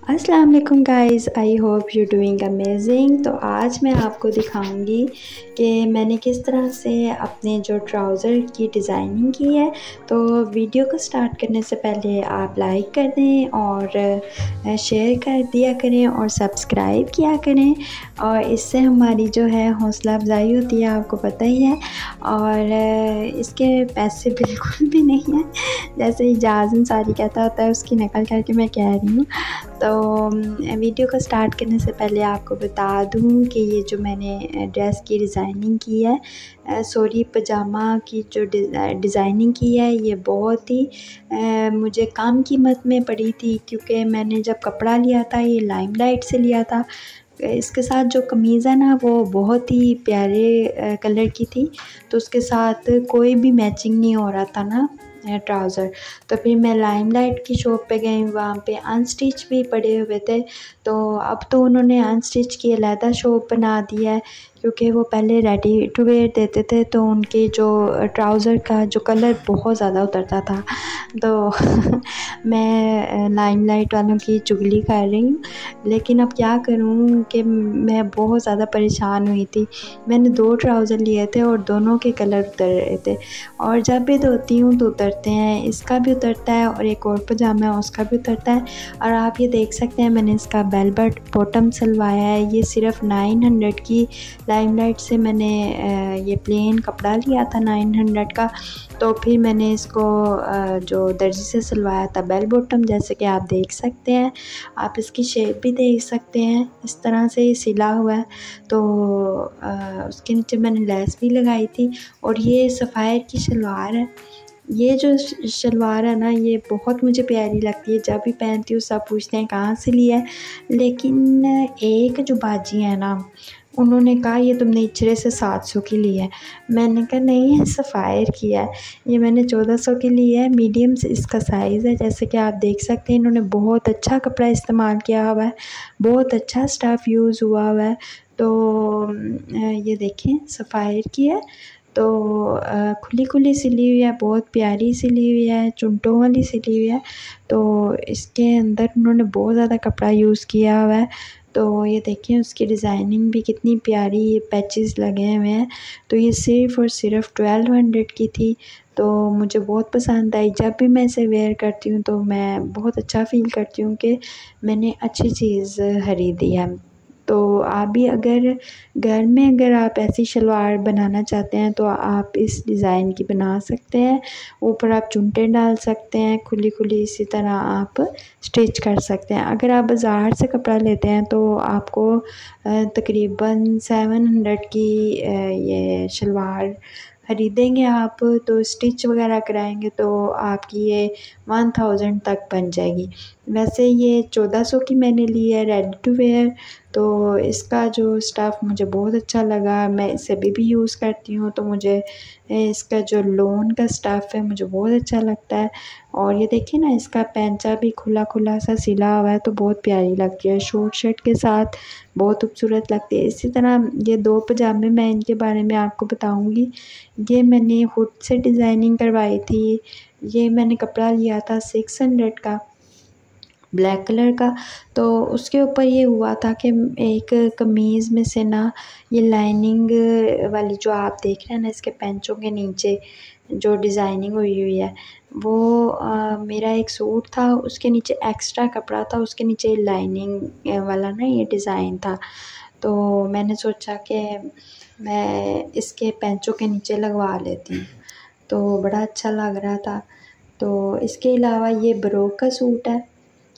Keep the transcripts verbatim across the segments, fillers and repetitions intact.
अस्सलाम वालेकुम guys, I hope you doing amazing. तो आज मैं आपको दिखाऊंगी कि मैंने किस तरह से अपने जो ट्राउज़र की डिज़ाइनिंग की है। तो वीडियो को स्टार्ट करने से पहले आप लाइक कर दें और शेयर कर दिया करें और सब्सक्राइब किया करें, और इससे हमारी जो है हौसला अफजाई होती है, आपको पता ही है। और इसके पैसे बिल्कुल भी नहीं हैं, जैसे इजाज़ अंसारी कहता होता है उसकी नकल करके मैं कह रही हूँ। तो वीडियो को स्टार्ट करने से पहले आपको बता दूं कि ये जो मैंने ड्रेस की डिज़ाइनिंग की है, सॉरी पजामा की जो डिज़ाइनिंग की है, ये बहुत ही आ, मुझे कम कीमत में पड़ी थी, क्योंकि मैंने जब कपड़ा लिया था ये लाइमलाइट से लिया था। इसके साथ जो कमीज़ है ना वो बहुत ही प्यारे कलर की थी, तो उसके साथ कोई भी मैचिंग नहीं हो रहा था ना ट्राउज़र। तो फिर मैं लाइमलाइट की शॉप पे गई, वहाँ पे अनस्टिच भी पड़े हुए थे। तो अब तो उन्होंने अनस्टिच की अलहदा शॉप बना दी है, क्योंकि वो पहले रेडी टू वेयर देते थे, तो उनके जो ट्राउज़र का जो कलर बहुत ज़्यादा उतरता था। तो मैं लाइमलाइट वालों की चुगली कर रही हूँ, लेकिन अब क्या करूँ कि मैं बहुत ज़्यादा परेशान हुई थी। मैंने दो ट्राउज़र लिए थे और दोनों के कलर उतर रहे थे, और जब भी धोती हूँ तो उतरते हैं। इसका भी उतरता है और एक और पजामा है उसका भी उतरता है। और आप ये देख सकते हैं मैंने इसका बेलबट बॉटम सिलवाया है, ये सिर्फ नाइन हंड्रेड की लाइमलाइट से मैंने ये प्लेन कपड़ा लिया था नाइन हंड्रेड का। तो फिर मैंने इसको जो दर्जी से सिलवाया था बेल बॉटम, जैसे कि आप देख सकते हैं। आप इसकी शेप भी देख सकते हैं, इस तरह से सिला हुआ है। तो उसके नीचे मैंने लेस भी लगाई थी, और ये सफ़ायर की शलवार है। ये जो शलवार है ना ये बहुत मुझे प्यारी लगती है, जब भी पहनती हूँ सब पूछते हैं कहाँ से लिया है। लेकिन एक जो बाजी है ना, उन्होंने कहा ये तुमने इचरे से सात सौ की ली है। मैंने कहा नहीं, है सफ़ायर की है, ये मैंने चौदह सौ की ली है। मीडियम से इसका साइज़ है, जैसे कि आप देख सकते हैं। इन्होंने बहुत अच्छा कपड़ा इस्तेमाल किया हुआ है, बहुत अच्छा स्टफ़ यूज़ हुआ हुआ है। तो ये देखें सफ़ायर की है, तो खुली खुली सिली हुई है, बहुत प्यारी सिली हुई है, चुनटों वाली सिली हुई है। तो इसके अंदर उन्होंने बहुत ज़्यादा कपड़ा यूज़ किया हुआ है। तो ये देखें उसकी डिज़ाइनिंग भी कितनी प्यारी, ये पैचेस लगे हुए हैं। तो ये सिर्फ़ और सिर्फ ट्वेल्व हंड्रेड की थी, तो मुझे बहुत पसंद आई। जब भी मैं इसे वेयर करती हूँ तो मैं बहुत अच्छा फ़ील करती हूँ कि मैंने अच्छी चीज़ खरीदी है। तो आप भी अगर घर में अगर आप ऐसी शलवार बनाना चाहते हैं तो आप इस डिज़ाइन की बना सकते हैं। ऊपर आप चुनटे डाल सकते हैं, खुली खुली इसी तरह आप स्टिच कर सकते हैं। अगर आप बाज़ार से कपड़ा लेते हैं तो आपको तकरीबन सेवन हंड्रेड की ये शलवार ख़रीदेंगे आप, तो स्टिच वगैरह कराएंगे तो आपकी ये वन थाउजेंड तक बन जाएगी। वैसे ये चौदह सौ की मैंने ली है रेडी टू वेयर। तो इसका जो स्टफ़ मुझे बहुत अच्छा लगा, मैं इसे अभी भी यूज़ करती हूँ। तो मुझे इसका जो लोन का स्टफ़ है मुझे बहुत अच्छा लगता है। और ये देखिए ना इसका पैंचा भी खुला खुला सा सिला हुआ है, तो बहुत प्यारी लगती है, शॉर्ट शर्ट के साथ बहुत खूबसूरत लगती है। इसी तरह ये दो पजामे मैं इनके बारे में आपको बताऊँगी। ये मैंने हुड से डिज़ाइनिंग करवाई थी। ये मैंने कपड़ा लिया था सिक्स हंड्रेड का, ब्लैक कलर का। तो उसके ऊपर ये हुआ था कि एक कमीज़ में से ना ये लाइनिंग वाली जो आप देख रहे हैं ना, इसके पैंचों के नीचे जो डिज़ाइनिंग हुई हुई है, वो आ, मेरा एक सूट था, उसके नीचे एक्स्ट्रा कपड़ा था, उसके नीचे लाइनिंग वाला ना ये डिज़ाइन था। तो मैंने सोचा कि मैं इसके पैंचों के नीचे लगवा लेती हूँ, तो बड़ा अच्छा लग रहा था। तो इसके अलावा ये ब्रोक का सूट है,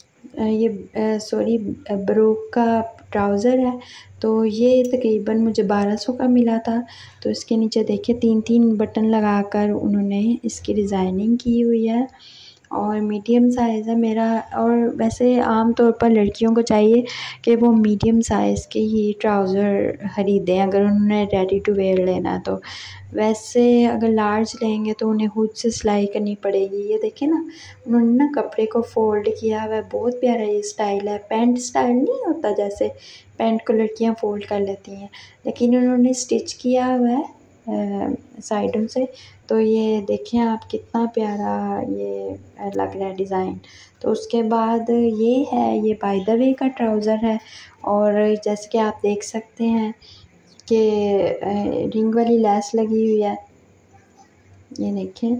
ये सॉरी ब्रोक का ट्राउज़र है। तो ये तकरीबन मुझे बारह सौ का मिला था। तो इसके नीचे देखिए तीन तीन बटन लगाकर उन्होंने इसकी डिज़ाइनिंग की हुई है, और मीडियम साइज़ है मेरा। और वैसे आम तौर पर लड़कियों को चाहिए कि वो मीडियम साइज़ के ही ट्राउज़र ख़रीदें अगर उन्होंने रेडी टू वेयर लेना है। तो वैसे अगर लार्ज लेंगे तो उन्हें खुद से सिलाई करनी पड़ेगी। ये देखिए ना उन्होंने ना कपड़े को फ़ोल्ड किया हुआ है, बहुत प्यारा ये स्टाइल है। पैंट स्टाइल नहीं होता जैसे पैंट को लड़कियाँ फ़ोल्ड कर लेती हैं, लेकिन उन्होंने स्टिच किया हुआ है साइडों से। तो ये देखें आप कितना प्यारा ये लग रहा है डिज़ाइन। तो उसके बाद ये है, ये बाय द वे का ट्राउज़र है और जैसे कि आप देख सकते हैं कि रिंग वाली लेस लगी हुई है, ये देखें,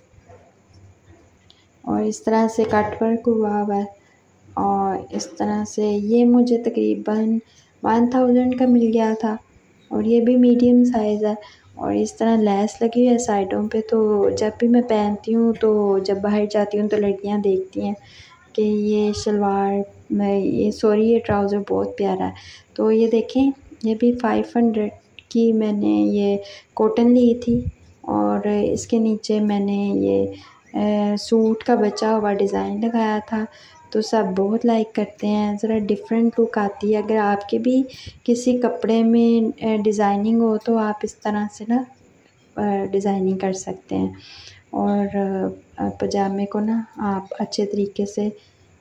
और इस तरह से कट वर्क हुआ हुआ है। और इस तरह से ये मुझे तकरीबन वन थाउजेंड का मिल गया था और ये भी मीडियम साइज़ है। और इस तरह लेस लगी हुई है साइडों पे, तो जब भी मैं पहनती हूँ तो जब बाहर जाती हूँ तो लड़कियाँ देखती हैं कि ये शलवार में ये सॉरी ये ट्राउज़र बहुत प्यारा है। तो ये देखें, ये भी फाइव हंड्रेड की मैंने ये कॉटन ली थी और इसके नीचे मैंने ये ए, सूट का बचा हुआ डिज़ाइन लगाया था। तो सब बहुत लाइक करते हैं, ज़रा डिफरेंट लुक आती है। अगर आपके भी किसी कपड़े में डिज़ाइनिंग हो तो आप इस तरह से ना डिज़ाइनिंग कर सकते हैं और पजामे को ना आप अच्छे तरीके से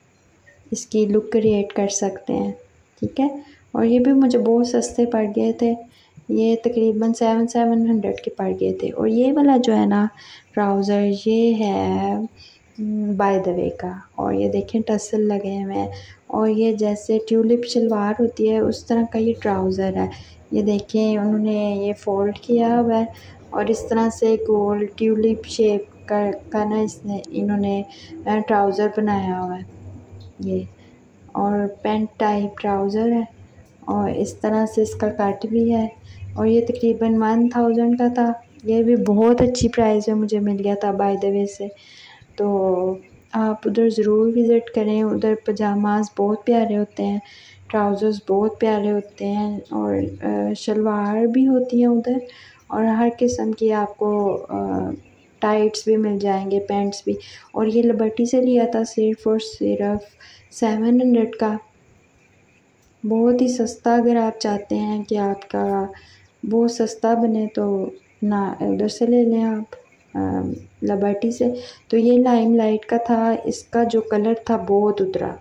इसकी लुक क्रिएट कर सकते हैं, ठीक है। और ये भी मुझे बहुत सस्ते पड़ गए थे, ये तकरीबन सेवन सेवन हंड्रेड के पड़ गए थे। और ये वाला जो है ना ट्राउज़र, ये है बाय द वे का, और ये देखें टसल लगे हुए हैं और ये जैसे ट्यूलिप शलवार होती है उस तरह का ये ट्राउज़र है। ये देखें उन्होंने ये फ़ोल्ड किया हुआ है और इस तरह से गोल ट्यूलिप शेप का का ना इसने इन्होंने ट्राउज़र बनाया हुआ है ये, और पेंट टाइप ट्राउज़र है और इस तरह से इसका कट भी है। और ये तकरीबन वन थाउजेंड का था, ये भी बहुत अच्छी प्राइस में मुझे मिल गया था बाय द वे से। तो आप उधर ज़रूर विज़िट करें, उधर पजामाज बहुत प्यारे होते हैं, ट्राउज़र्स बहुत प्यारे होते हैं और शलवार भी होती हैं उधर, और हर किस्म की आपको टाइट्स भी मिल जाएंगे, पैंट्स भी। और ये लिबर्टी से लिया था सिर्फ और सिर्फ सेवन हंड्रेड का, बहुत ही सस्ता। अगर आप चाहते हैं कि आपका बहुत सस्ता बने तो ना उधर से ले लें आप लिबर्टी से। तो ये लाइम लाइट का था, इसका जो कलर था बहुत उतरा,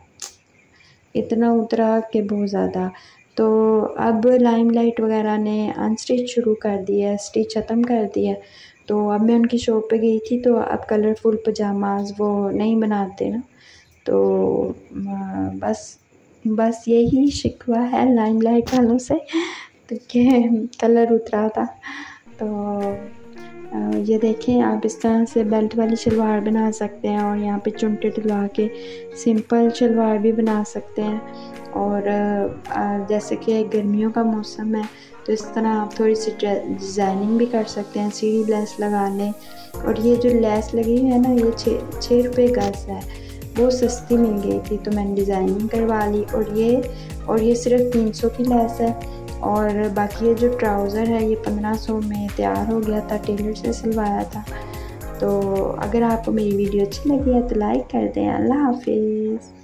इतना उतरा कि बहुत ज़्यादा। तो अब लाइम लाइट वगैरह ने अनस्टिच शुरू कर दिया है, स्टिच ख़त्म कर दिया। तो अब मैं उनकी शॉप पे गई थी तो अब कलरफुल पजामाज वो नहीं बनाते ना, तो बस बस यही शिकवा है लाइम लाइट वालों से, तो क्या कलर उतरा था। तो ये देखें आप इस तरह से बेल्ट वाली शलवार बना सकते हैं और यहाँ पे चुनटे डलवा के सिंपल शलवार भी बना सकते हैं। और जैसे कि गर्मियों का मौसम है तो इस तरह आप थोड़ी सी डिज़ाइनिंग भी कर सकते हैं, सीढ़ी लेस लगा लें। और ये जो लेस लगी है ना, ये छः छः रुपये गज है, बहुत सस्ती मिल गई थी तो मैंने डिज़ाइनिंग करवा ली। और ये और ये सिर्फ तीन सौ की लेस है और बाकी ये जो ट्राउज़र है ये पंद्रह सौ में तैयार हो गया था, टेलर से सिलवाया था। तो अगर आपको मेरी वीडियो अच्छी लगी है तो लाइक कर दें। अल्लाह हाफिज़।